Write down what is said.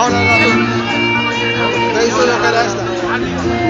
No, no, no. Te hizo lo que era esta.